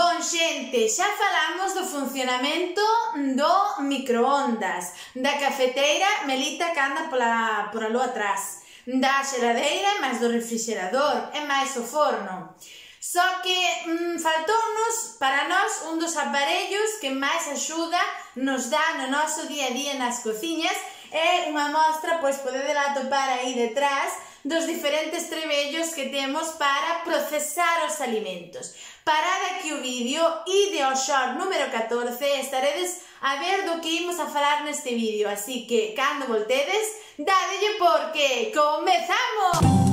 Bon, xente, xa falamos do funcionamento do microondas, da cafeteira Melita que anda pola lúa atrás, da xeladeira máis do refrigerador e máis o forno. Só que faltounos para nós un dos aparellos que máis axuda nos dá no noso día a día nas cociñas e unha mostra, pois podedela atopar aí detrás dos diferentes trebellos que temos para procesar os alimentos. Parad aquí o vídeo, ide ao short número 14 e estaredes a ver do que imos a falar neste vídeo, así que, cando voltedes, dadelle porque comezamos!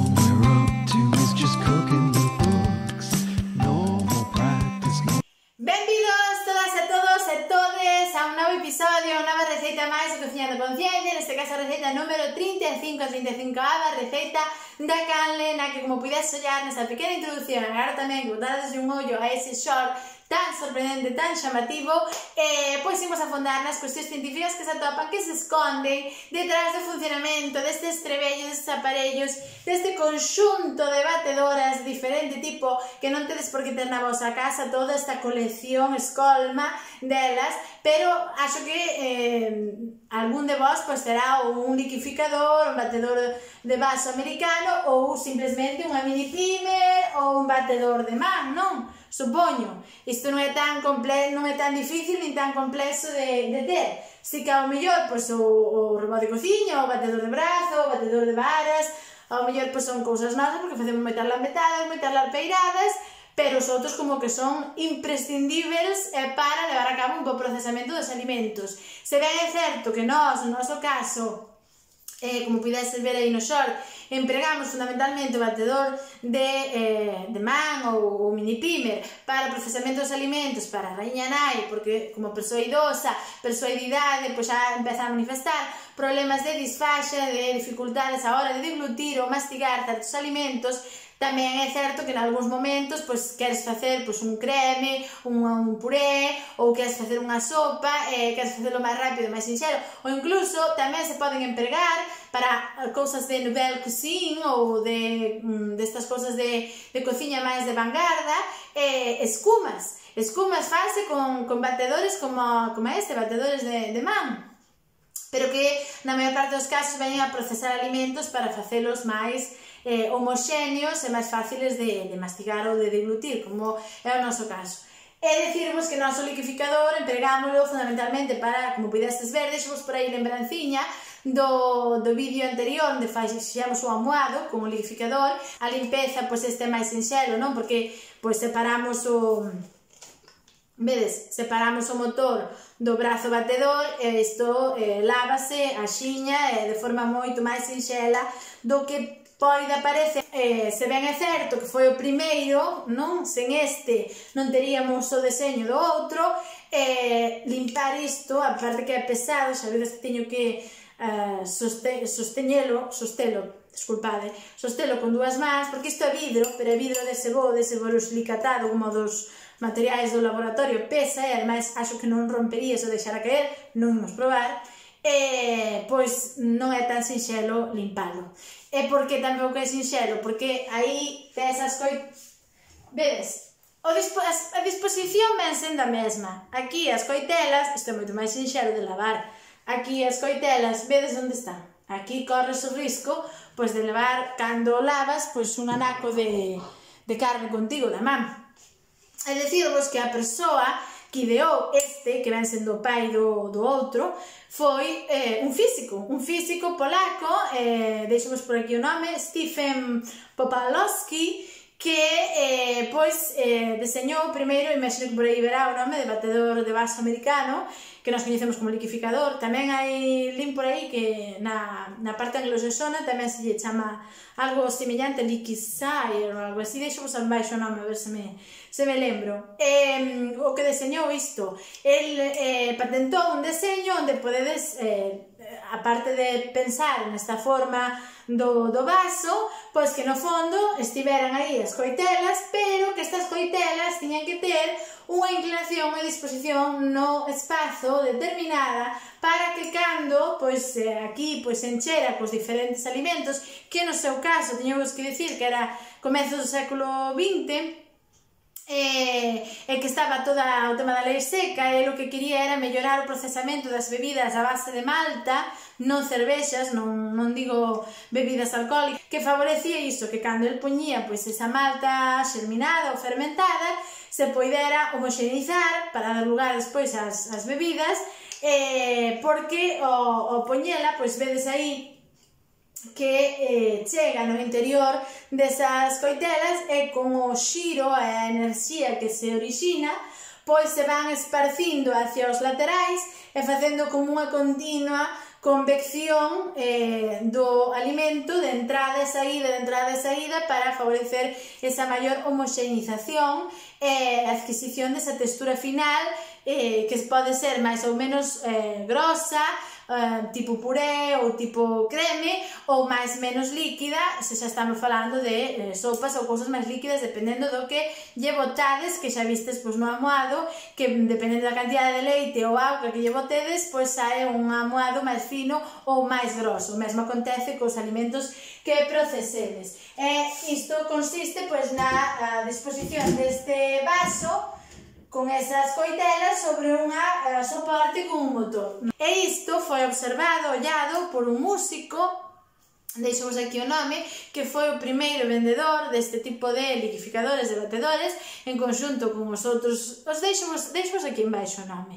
Benvidos todas e todos e todes a un novo episodio, unha nova receita máis de Cociñando con Ciencia, neste caso a receita número 35a da receita da canle, na que como puides ollar nesta pequena introducción, agora tamén que botades un ollo a ese short tan sorprendente, tan chamativo, pois imos a afondar nas cuestións científicas que se atopan, que se esconden detrás do funcionamento destes trebellos, destes aparellos, deste conxunto de batedoras de diferente tipo que non tedes por que ter na vosa casa toda esta colección escolma delas, pero acho que algún de vos pois terá un liquificador, un batedor de vaso americano ou simplesmente unha mini primer ou un batedor de man, non? Supoño, isto non é tan difícil nin tan complexo de ter. Si que ao mellor pois, o robot de cociña, o batedor de brazo, o batedor de varas, ao mellor pois, son cousas novas porque facemos moitas lambetadas, moitas larpeiradas, pero os outros como que son imprescindibles para levar a cabo un bo procesamento dos alimentos. Se ben é certo que nós, no noso caso, como pudedes ver aí no short, empregamos fundamentalmente o batedor de man ou mini primer para o procesamento dos alimentos para a raíña nai, porque como persoa idosa, persoa de idade, pois xa empeza a manifestar problemas de disfaxa, de dificultades a hora de deglutir ou mastigar certos alimentos. Tamén é certo que en algúns momentos pois, queres facer pois, un creme, un puré, ou queres facer unha sopa, queres facelo máis rápido, máis sinxelo, ou incluso tamén se poden empregar para cousas de nouvelle cuisine ou destas cousas de cociña máis de vanguarda, escumas. Escumas fanse con batedores como este, batedores de man, pero que na maior parte dos casos veñen a procesar alimentos para facelos máis homoxéneos e máis fáciles de mastigar ou de deglutir, como é o noso caso. É dicirvos que o noso liquificador empregámoslo fundamentalmente para, como pudestes ver, deixamos por aí lembranciña do vídeo anterior onde fixemos o amuado con o liquificador. A limpeza, pois este é máis sinxelo, non? Porque pois separamos o... Vedes, separamos o motor do brazo batedor e isto lávase, axiña de forma moito máis sinxela do que poida parecer. Se ben é certo que foi o primeiro, non? Sen este non teríamos o deseño do outro, limpar isto, a parte que é pesado, xa vedes que teño que sostelo con dúas mans, porque isto é vidro, pero é vidro dese borosilicatado, como dos materiais do laboratorio, pesa e ademais acho que non rompería se o deixara caer, non imos probar, pois non é tan sinxelo limpalo. E por que tampouco é sinxelo? Porque aí tes as vedes, a disposición ven sendo a mesma. Aquí as coitelas, isto é moito máis sinxelo de lavar, aquí as coitelas, vedes onde están? Aquí corres o risco pois de levar, cando lavas, pois un anaco de carne contigo da man. É dicirvos que a persoa que ideou este, que ven sendo o pai do outro, foi un físico polaco, deixamos por aquí o nome, Stefan Popalowski, que pois deseñou primeiro, imagino que por aí verá o nome de batedor de vaso americano, que nos coñecemos como liquificador. Tamén hai link por aí que na parte anglosajona tamén se lle chama algo semellante, Liquisire ou algo así. Deixo vos abaixo o nome a ver se me lembro. O que deseñou isto, el patentou un deseño onde podedes, aparte de pensar nesta forma do vaso, pois que no fondo estiveran aí as coitelas, pero que estas coitelas tiñan que ter unha inclinación e disposición no espazo determinada para que cando, pois aquí, pois enchera cos diferentes alimentos, que no seu caso, tiñamos que dicir que era comezos do século XX, e que estaba todo o tema da lei seca, e o que quería era mellorar o procesamento das bebidas a base de malta, non cervexas, non digo bebidas alcohólicas, que favorecía iso, que cando el poñía pois esa malta xerminada ou fermentada se poidera homoxeneizar para dar lugar despois ás bebidas, porque ao poñela, pois vedes aí que chega no interior desas coitelas e con o xiro e a enerxía que se orixina, pois se van esparcindo hacia os laterais e facendo como unha continua convección do alimento de entrada e saída para favorecer esa maior homoxenización e adquisición desa textura final que pode ser máis ou menos grosa, tipo puré ou tipo creme, ou máis menos líquida, se xa estamos falando de sopas ou cousas máis líquidas, dependendo do que lle botades, que xa vistes pois, no amoado, que dependendo da cantidade de leite ou auga que lle botedes, pois sae un amoado máis fino ou máis grosso. O mesmo acontece cos alimentos que procesedes. Isto consiste pois, na disposición deste vaso con esas coitelas sobre unha soporte con un motor. E isto foi observado, ollado por un músico, deixamos aquí o nome, que foi o primeiro vendedor deste tipo de liquificadores, de batedores, en conxunto con os outros, os deixamos aquí embaixo o nome,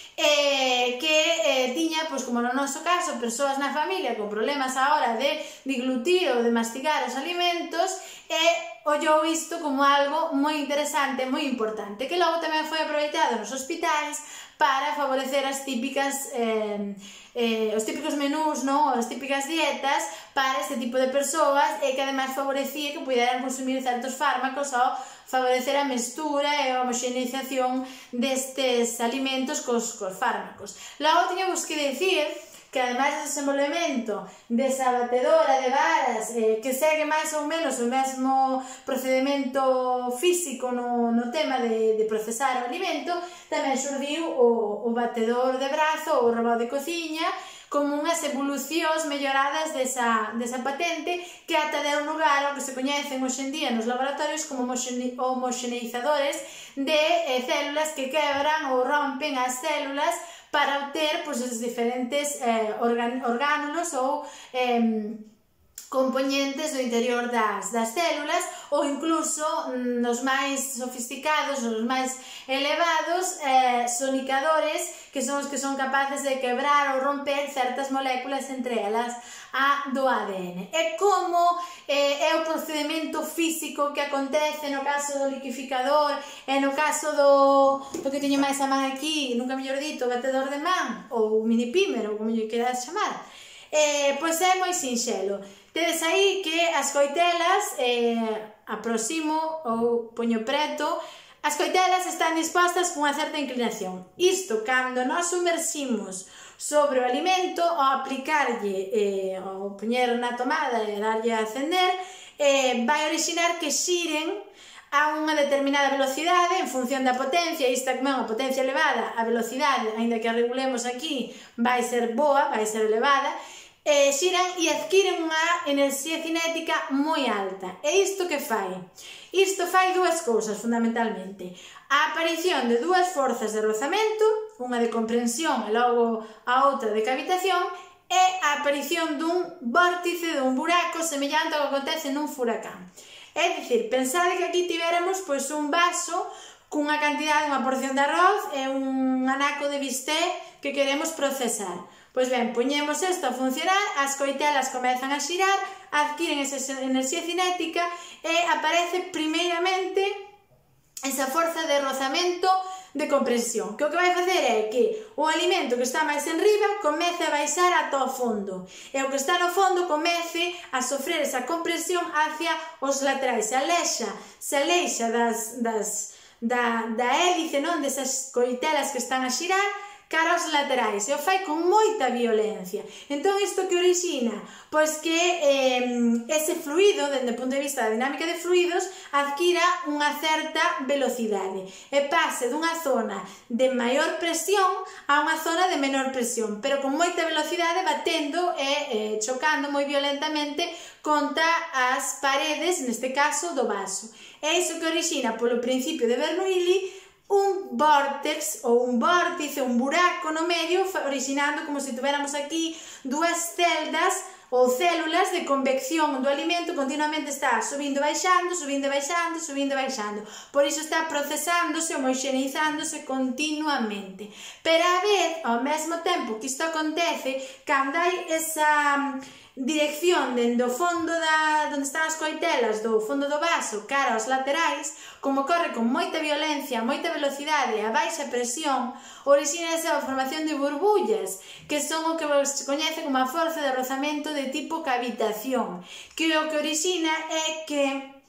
que tiña, pois como no noso caso, persoas na familia con problemas a hora de diglutir ou de mastigar os alimentos, e ollou isto como algo moi interesante, moi importante, que logo tamén foi aproveitado nos hospitais para favorecer as típicas os típicos menús, non? As típicas dietas para este tipo de persoas, e que ademais favorecía que puderan consumir certos fármacos ao favorecer a mestura e a homoxeneización destes alimentos cos fármacos. Logo teñamos que dicir que ademais do desenvolvemento desa batedora de varas que segue máis ou menos o mesmo procedimento físico no tema de procesar o alimento, tamén xurdiu o batedor de brazo ou o robot de cociña como unhas evolucións melloradas desa patente, que ata deu lugar ao que se coñecen hoxendía nos laboratorios como homoxeneizadores de células que quebran ou rompen as células para obter pois, os diferentes orgánulos ou componentes do interior das células, ou incluso nos máis sofisticados, nos máis elevados, sonicadores, que son os que son capaces de quebrar ou romper certas moléculas, entre elas a do ADN. E como é o procedimento físico que acontece no caso do liquificador e no caso do que teño máis a man aquí, nunca mellor dito, batedor de man, ou mini pimer, ou como lle queras chamar, pois é moi sinxelo. Tedes aí que as coitelas, aproximo ou poño preto, as coitelas están dispostas con unha certa inclinación. Isto, cando nós sumerximos sobre o alimento, ao aplicarlle, ao poñer na tomada e darlle a acender, vai orixinar que xiren a unha determinada velocidade en función da potencia, isto é unha potencia elevada, a velocidade, aínda que a regulemos aquí, vai ser boa, vai ser elevada, xiran e adquiren unha enerxía cinética moi alta. E isto que fai? Isto fai dúas cousas, fundamentalmente. A aparición de dúas forzas de rozamento, unha de comprensión e logo a outra de cavitación, e a aparición dun vórtice, dun buraco semellante ao que acontece nun furacán. É dicir, pensade que aquí tiveramos pois, un vaso cunha cantidade, unha porción de arroz e un anaco de bistec que queremos procesar. Pois ben, poñemos isto a funcionar, as coitelas comezan a xirar, adquiren esa enerxía cinética e aparece primeiramente esa forza de rozamento de comprensión, que o que vai facer é que o alimento que está máis enriba comece a baixar ata o fondo, e o que está no fondo comece a sofrer esa comprensión hacia os laterais, se aleixa da hélice, non, desas coitelas que están a xirar, cara aos laterais, e o fai con moita violencia. Entón, isto que orixina? Pois que ese fluido, dende o punto de vista da dinámica de fluidos, adquira unha certa velocidade e pase dunha zona de maior presión a unha zona de menor presión, pero con moita velocidade batendo e chocando moi violentamente contra as paredes, neste caso do vaso. É iso que orixina, polo principio de Bernoulli, un vórtex ou un vórtice, un buraco no medio, originando como se tuviéramos aquí dúas celdas ou células de convección do alimento, continuamente está subindo e baixando, subindo e baixando, subindo e baixando. Por iso está procesándose, homoxeneizándose continuamente. Pero a vez, ao mesmo tempo que isto acontece, cando hai esa dirección dende o fondo onde están as coitelas do fondo do vaso cara aos laterais, como corre con moita violencia, moita velocidade e a baixa presión, orixínase a formación de burbullas, que son o que se coñece como a forza de rozamento de tipo cavitación, que o que orixina é que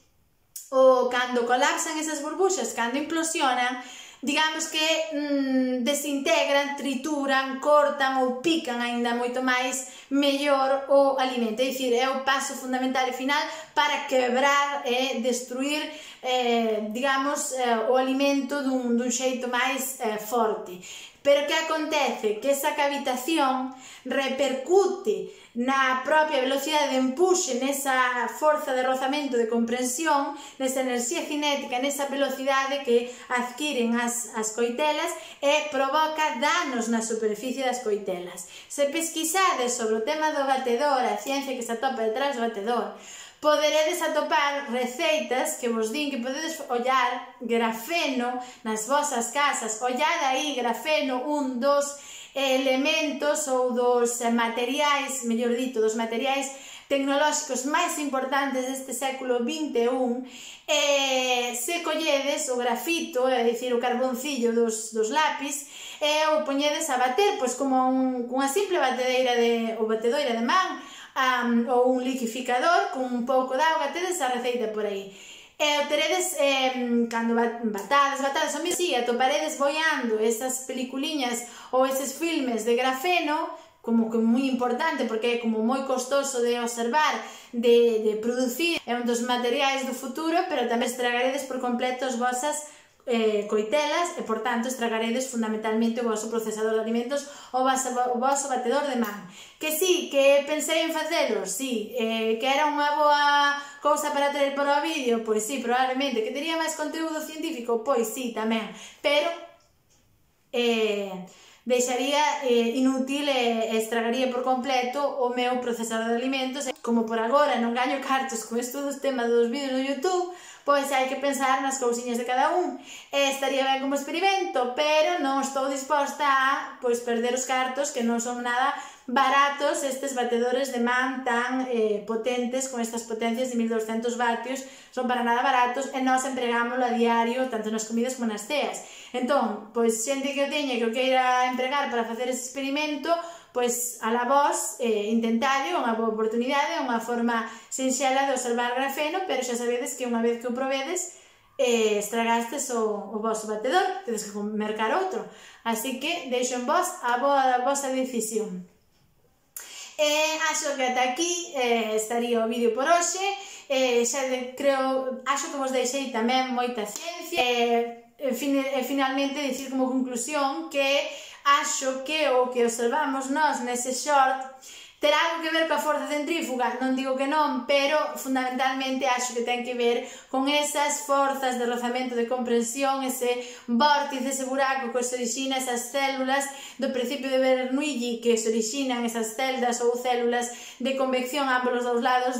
cando colapsan esas burbuxas, cando implosionan, digamos que desintegran, trituran, cortan ou pican aínda moito máis mellor o alimento. É dicir, é o paso fundamental e final para quebrar e destruir, digamos, o alimento dun xeito máis forte. Pero que acontece? Que esa cavitación repercute na propia velocidade de empuxe, nesa forza de rozamento, de comprensión, nesa enerxía cinética, nesa velocidade que adquiren as coitelas e provoca danos na superficie das coitelas. Se pesquisades sobre o tema do batedor, a ciencia que se atopa detrás do batedor, poderedes atopar receitas que vos din que podedes ollar grafeno nas vosas casas. Ollad aí grafeno, un dos elementos ou dos materiais, mellor dito, dos materiais tecnolóxicos máis importantes deste século XXI. Se colledes o grafito, é dicir, o carboncillo dos lápis, e o poñedes a bater, pois como unha simple batedeira de man, ou un liquificador con un pouco de auga, tedes a receita por aí. E o teredes, cando batades, o mesmo, si, atoparedes boiando esas peliculiñas ou eses filmes de grafeno, como que moi importante, porque é como moi costoso de observar, de producir, é un dos materiais do futuro, pero tamén estragaredes por completo as vosas coitelas e, por tanto, estragaredes fundamentalmente o vosso procesador de alimentos, o vosso batedor de man. Que sí, que pensei en facelo, sí, que era unha boa cousa para traer para o vídeo, pois sí, probablemente. Que tería máis conteúdo científico, pois sí, tamén, pero deixaría inútil e estragaría por completo o meu procesador de alimentos. Como por agora non gaño cartos con isto dos temas dos vídeos do YouTube, pois hai que pensar nas cousiñas de cada un. Estaría ben como experimento, pero non estou disposta a perder os cartos, que non son nada baratos estes batedores de man tan potentes, con estas potencias de 1200 vatios, son para nada baratos e nós empregámoslo a diario, tanto nas comidas como nas ceas. Entón, pois xente que o teña que o queira empregar para facer ese experimento, pois alá vos, intentade, unha boa oportunidade, unha forma sinxela de observar grafeno, pero xa sabedes que unha vez que o probedes, estragastes o vosso batedor, tedes que mercar outro. Así que deixo en vos a vosa decisión. Acho que ata aquí estaría o vídeo por hoxe. Acho que vos deixei tamén moita ciencia. Finalmente, dicir como conclusión que acho que o que observamos nós nese short terá algo que ver coa forza centrífuga, non digo que non, pero fundamentalmente acho que ten que ver con esas forzas de rozamento, de comprensión, ese vórtice, ese buraco que se orixina, esas células do principio de Bernoulli que se orixinan, esas celdas ou células de convección a ambos os dous lados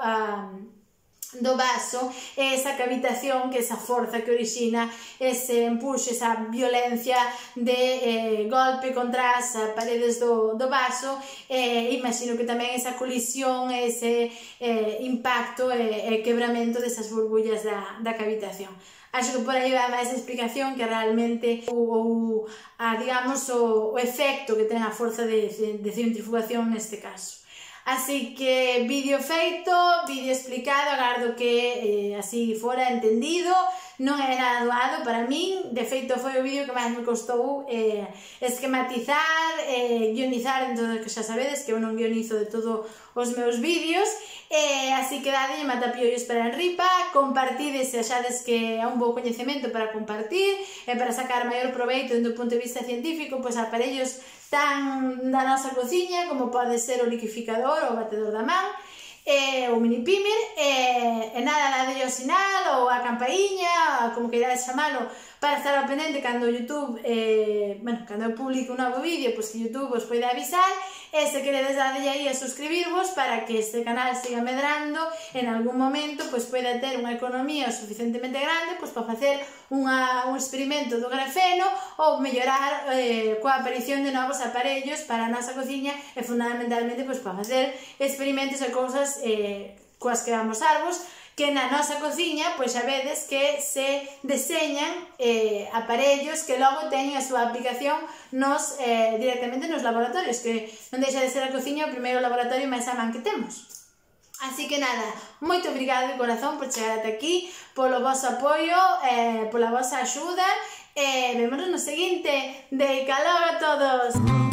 do vaso, esa cavitación, que esa forza que orixina ese empuxo, esa violencia de golpe contra as paredes do vaso, imagino que tamén esa colisión, ese impacto e quebramento desas burbullas da cavitación. Acho que por aí vai máis explicación que realmente digamos, o efecto que ten a forza de centrifugación neste caso. Así que vídeo feito, vídeo explicado, agardo que así fora entendido. non é nada doado para min. De feito, foi o vídeo que máis me costou esquematizar, guionizar, en todo, que xa sabedes que eu non guionizo de todo os meus vídeos, así que dadelle matapiollos para enripa, compartide se axades que é un bo coñecemento para compartir, e para sacar maior proveito dentro do punto de vista científico, pois aparellos tan da nosa cociña como pode ser o liquificador ou o batedor da man, o mini pimer, e nada, dadelle o sinal ou a campaíña, como que irades chamalo, para estar ao pendente cando YouTube, cando eu publique un novo vídeo, pois que YouTube vos pode avisar, e se queredes dadelle aí a suscribirvos para que este canal siga medrando, en algún momento pois poida ter unha economía suficientemente grande pois para facer un experimento do grafeno ou mellorar coa aparición de novos aparellos para a nosa cociña e fundamentalmente pois para facer experimentos e cousas coas que vamos salvos, que na nosa cociña, pois xa vedes que se deseñan aparellos que logo teñen a súa aplicación directamente nos laboratorios, que non deixa de ser a cociña o primeiro laboratorio máis a man que temos. Así que nada, moito obrigado de corazón por chegar ata aquí, polo vosso apoio, pola vosa axuda, e vémonos no seguinte. De calor a todos!